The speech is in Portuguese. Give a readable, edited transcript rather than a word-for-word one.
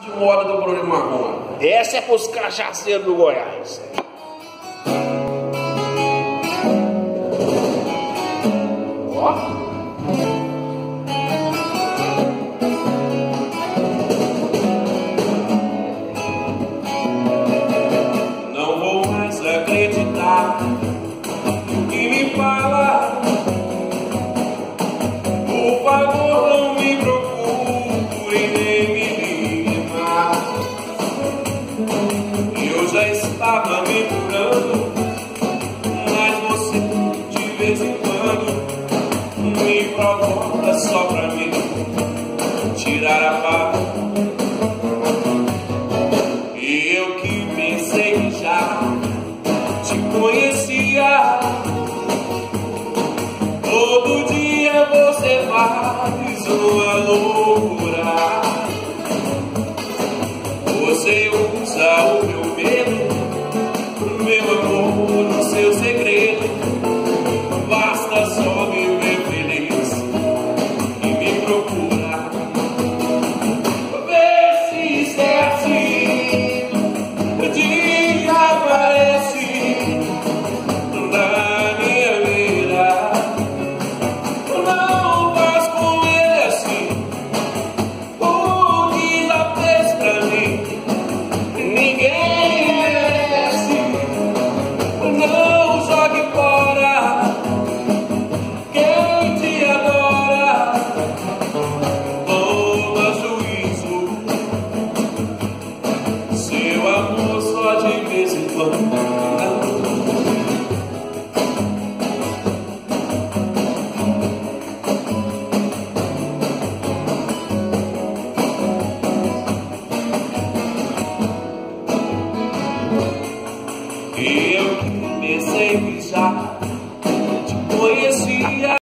moda do Bruno Marrone. Essa é pros cachaceiros do Goiás. Ó. Acreditar no que me fala. Por favor, não me procure nem me ligue mais. Eu já estava me curando, mas você de vez em quando me provoca só pra mim tirar a paz. E eu que pensei que já te conhecia. Todo dia você faz uma loucura. Você usa o meu medo, meu amor, o seu segredo. Basta só me ver feliz e me procura. Vê se isso é assim, desaparece da minha vida. Não faz com ele assim, o que já fez pra mim. Ninguém merece. Não jogue fora quem te adora. Toma juízo, seu amor só de vez em quando. E eu pensei que já